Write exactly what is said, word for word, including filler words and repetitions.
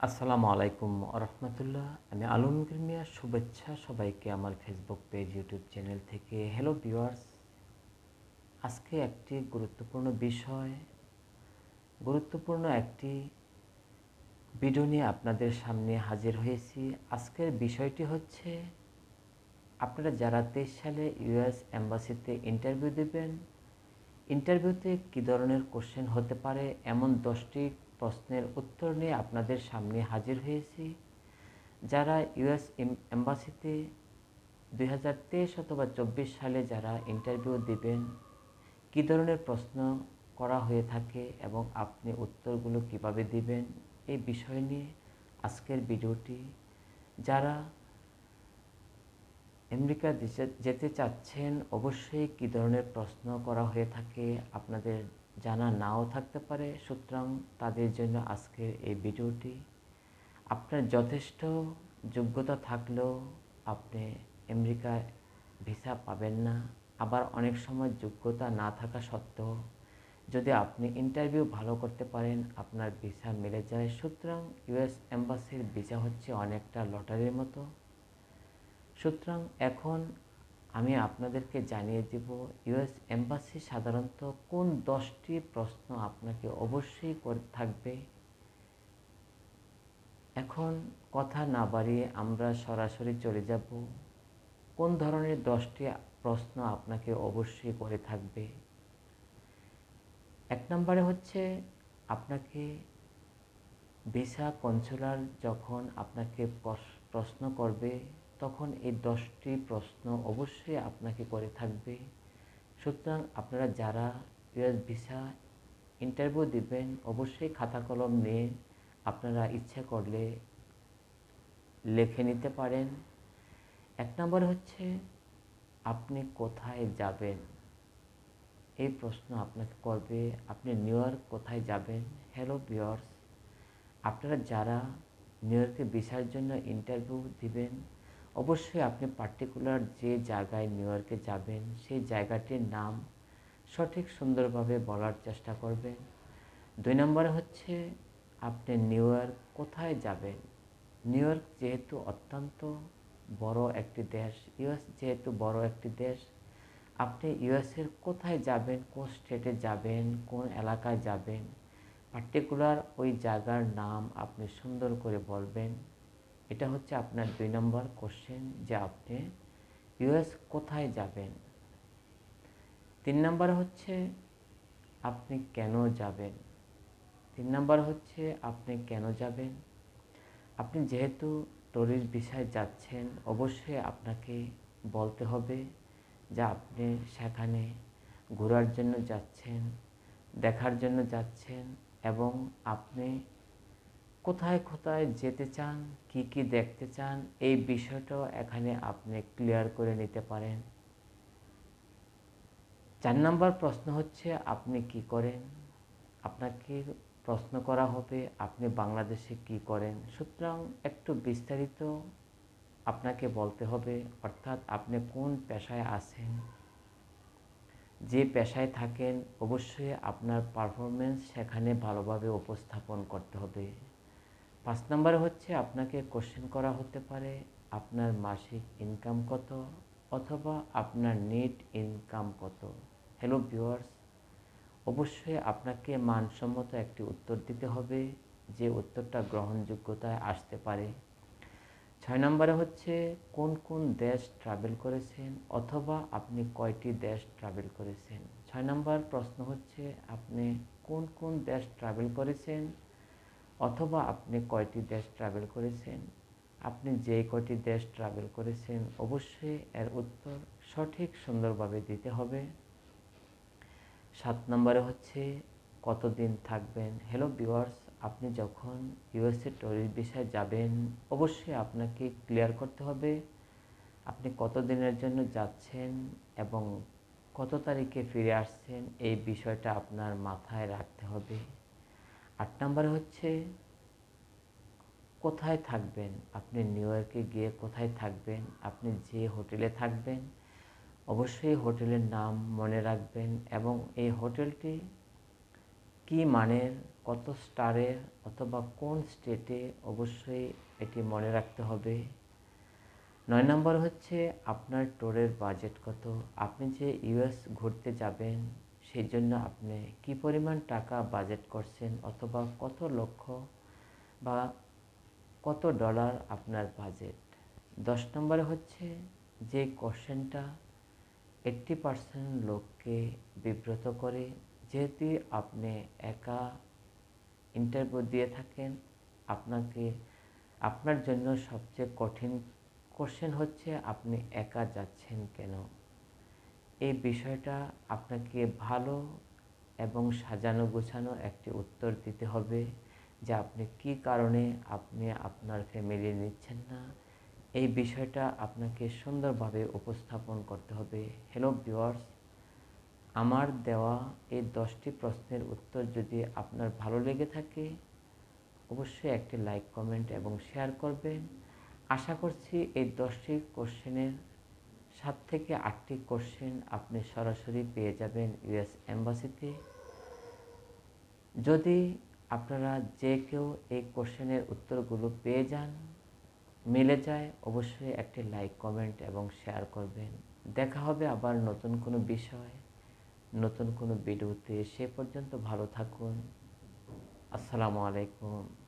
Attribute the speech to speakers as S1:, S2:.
S1: আসসালামু আলাইকুম আরহামতুল্লাহ। আমি আলমগীর মিয়া। শুভেচ্ছা সবাইকে আমার ফেসবুক পেজ, ইউটিউব চ্যানেল থেকে। হ্যালো ভিউয়ার্স, আজকে একটি গুরুত্বপূর্ণ বিষয়, গুরুত্বপূর্ণ একটি ভিডিও নিয়ে আপনাদের সামনে হাজির হয়েছি। আজকের বিষয়টি হচ্ছে, আপনারা যারা তেইশ সালে ইউএস এম্বাসিতে ইন্টারভিউ দেবেন, ইন্টারভিউতে কী ধরনের কোশ্চেন হতে পারে এমন দশটি প্রশ্নের উত্তর নিয়ে আপনাদের সামনে হাজির হয়েছি। যারা ইউএস এম্বাসিতে দুই হাজার তেইশ অথবা চব্বিশ সালে যারা ইন্টারভিউ দিবেন, কী ধরনের প্রশ্ন করা হয়ে থাকে এবং আপনি উত্তরগুলো কিভাবে দিবেন, এই বিষয় নিয়ে আজকের ভিডিওটি। যারা আমেরিকা যেতে চাচ্ছেন, অবশ্যই কী ধরনের প্রশ্ন করা হয়ে থাকে আপনাদের জানা নাও থাকতে পারে, সুতরাং তাদের জন্য আজকের এই ভিডিওটি। আপনার যথেষ্ট যোগ্যতা থাকলেও আপনি আমেরিকায় ভিসা পাবেন না। আবার অনেক সময় যোগ্যতা না থাকা সত্ত্বেও যদি আপনি ইন্টারভিউ ভালো করতে পারেন, আপনার ভিসা মিলে যায়। সুতরাং ইউএস এম্বাসির ভিসা হচ্ছে অনেকটা লটারির মতো। সুতরাং এখন আমি আপনাদেরকে জানিয়ে দেব, ইউএস এম্বাসি সাধারণত কোন দশটি প্রশ্ন আপনাকে অবশ্যই করে থাকবে। এখন কথা না বাড়িয়ে আমরা সরাসরি চলে যাব কোন ধরনের দশটি প্রশ্ন আপনাকে অবশ্যই করে থাকবে। এক নম্বরে হচ্ছে, আপনাকে ভিসা কনসুলার যখন আপনাকে প্রশ্ন করবে, তখন এই দশটি প্রশ্ন অবশ্যই আপনাকে করে থাকবে। সুতরাং আপনারা যারা ইউএস ভিসা ইন্টারভিউ দিবেন, অবশ্যই খাতা কলম নিয়ে আপনারা ইচ্ছা করলে লিখে নিতে পারেন। এক নম্বর হচ্ছে, আপনি কোথায় যাবেন, এই প্রশ্ন আপনাকে করবে। আপনি নিউ ইয়র্ক কোথায় যাবেন। হ্যালো ভিউয়ার্স, আপনারা যারা নিউ ইয়র্কে ভিসার জন্য ইন্টারভিউ দিবেন, অবশ্যই আপনি পার্টিকুলার যে জায়গায় নিউ ইয়র্কে যাবেন সেই জায়গাটির নাম সঠিক সুন্দরভাবে বলার চেষ্টা করবেন। দুই নম্বরে হচ্ছে, আপনি নিউ ইয়র্ক কোথায় যাবেন। নিউ ইয়র্ক যেহেতু অত্যন্ত বড় একটি দেশ, ইউএস যেহেতু বড় একটি দেশ, আপনি ইউএসের কোথায় যাবেন, কোন স্টেটে যাবেন, কোন এলাকায় যাবেন, পার্টিকুলার ওই জায়গার নাম আপনি সুন্দর করে বলবেন। এটা হচ্ছে আপনার দুই নম্বর কোশ্চেন, যে আপনি ইউএস কোথায় যাবেন। তিন নম্বর হচ্ছে, আপনি কেন যাবেন। তিন নম্বর হচ্ছে, আপনি কেন যাবেন। আপনি যেহেতু ট্যুরিস্ট ভিসায় যাচ্ছেন, অবশ্যই আপনাকে বলতে হবে যে আপনি সেখানে ঘোরার জন্য যাচ্ছেন, দেখার জন্য যাচ্ছেন, এবং আপনি কোথায় কোথায় যেতে চান, কি কি দেখতে চান, এই বিষয়টাও এখানে আপনি ক্লিয়ার করে নিতে পারেন। চার নম্বর প্রশ্ন হচ্ছে, আপনি কি করেন। আপনাকে প্রশ্ন করা হবে আপনি বাংলাদেশে কি করেন। সুতরাং একটু বিস্তারিত আপনাকে বলতে হবে, অর্থাৎ আপনি কোন পেশায় আছেন, যে পেশায় থাকেন, অবশ্যই আপনার পারফরমেন্স সেখানে ভালোভাবে উপস্থাপন করতে হবে। পাঁচ নম্বরে হচ্ছে, আপনাকে কোশ্চেন করা হতে পারে আপনার মাসিক ইনকাম কত অথবা আপনার নেট ইনকাম কত। হ্যালো ভিউয়ার্স, অবশ্যই আপনাকে মানসম্মত একটি উত্তর দিতে হবে, যে উত্তরটা গ্রহণযোগ্যতায় আসতে পারে। ছয় নম্বরে হচ্ছে, কোন কোন দেশ ট্রাভেল করেছেন অথবা আপনি কয়টি দেশ ট্রাভেল করেছেন। ছয় নম্বর প্রশ্ন হচ্ছে, আপনি কোন কোন দেশ ট্রাভেল করেছেন অথবা আপনি কয়টি দেশ ট্রাভেল করেছেন। আপনি যে কয়টি দেশ ট্রাভেল করেছেন অবশ্যই এর উত্তর সঠিক সুন্দরভাবে দিতে হবে। সাত নম্বরে হচ্ছে, কতদিন থাকবেন। হ্যালো ভিউয়ার্স, আপনি যখন ইউএসএ ট্যুরিস্ট ভিসায় যাবেন, অবশ্যই আপনাকে ক্লিয়ার করতে হবে আপনি কত দিনের জন্য যাচ্ছেন এবং কত তারিখে ফিরে আসছেন, এই বিষয়টা আপনার মাথায় রাখতে হবে। আট নম্বরে হচ্ছে, কোথায় থাকবেন। আপনি নিউ ইয়র্কে গিয়ে কোথায় থাকবেন, আপনি যে হোটেলে থাকবেন অবশ্যই হোটেলের নাম মনে রাখবেন এবং এই হোটেলটি কী মানের কত স্টারে অথবা কোন স্টেটে, অবশ্যই এটি মনে রাখতে হবে। নয় নম্বর হচ্ছে আপনার ট্যুরের বাজেট কত। আপনি যে ইউএস ঘুরতে যাবেন সেই জন্য আপনি কি পরিমাণ টাকা বাজেট করছেন, অথবা কত লক্ষ বা কত ডলার আপনার বাজেট। দশ নম্বরে হচ্ছে যে কোশ্চেনটা এইট্টি পার্সেন্ট লোককে বিব্রত করে, যেহেতু আপনি একা ইন্টারভিউ দিয়ে থাকেন, আপনাকে আপনার জন্য সবচেয়ে কঠিন কোশ্চেন হচ্ছে আপনি একা যাচ্ছেন কেন। এই বিষয়টা আপনাকে ভালো এবং সাজানো গোছানো একটি উত্তর দিতে হবে, যে আপনি কি কারণে আপনি আপনার ফ্যামিলি নিচ্ছেন না। এই বিষয়টা আপনাকে সুন্দরভাবে উপস্থাপন করতে হবে। হ্যালো ভিউয়ার্স, আমার দেওয়া এই দশটি প্রশ্নের উত্তর যদি আপনার ভালো লেগে থাকে, অবশ্যই একটি লাইক, কমেন্ট এবং শেয়ার করবেন। আশা করছি এই দশটি কোশ্চেনের সাত থেকে আটটি কোশ্চেন আপনি সরাসরি পেয়ে যাবেন ইউএস এম্বাসিতে। যদি আপনারা যে কেউ এই কোশ্চেনের উত্তরগুলো পেয়ে যান, মিলে যায়, অবশ্যই একটি লাইক, কমেন্ট এবং শেয়ার করবেন। দেখা হবে আবার নতুন কোনো বিষয়, নতুন কোনো ভিডিওতে। সে পর্যন্ত ভালো থাকুন। আসসালামু আলাইকুম।